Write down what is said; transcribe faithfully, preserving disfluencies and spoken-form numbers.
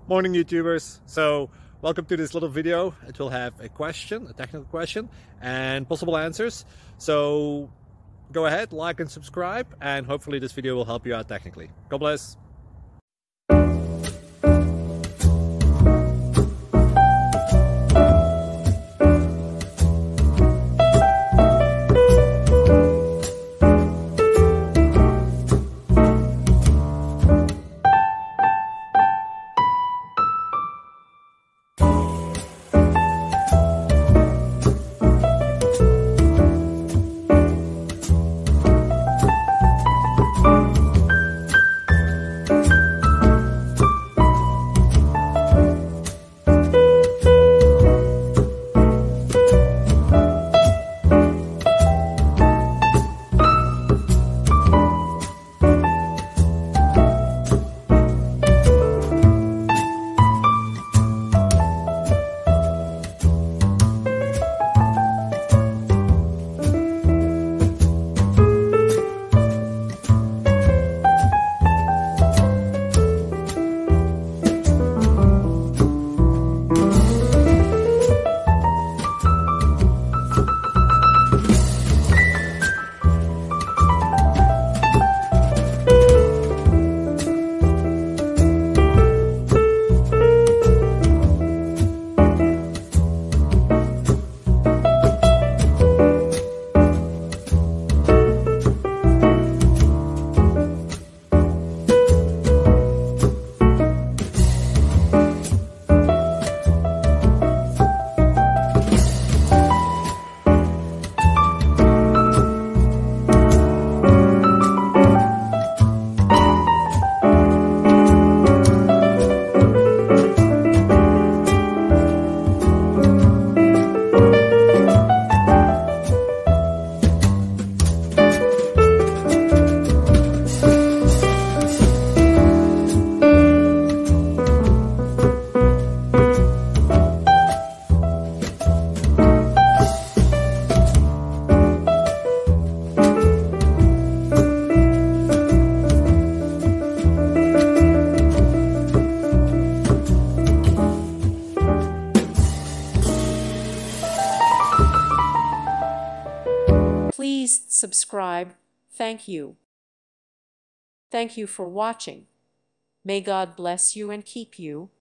Morning YouTubers. So welcome to this little video. It will have a question, a technical question, and possible answers. So go ahead, like and subscribe, and hopefully this video will help you out technically. God bless. Please subscribe. Thank you. Thank you for watching. May God bless you and keep you.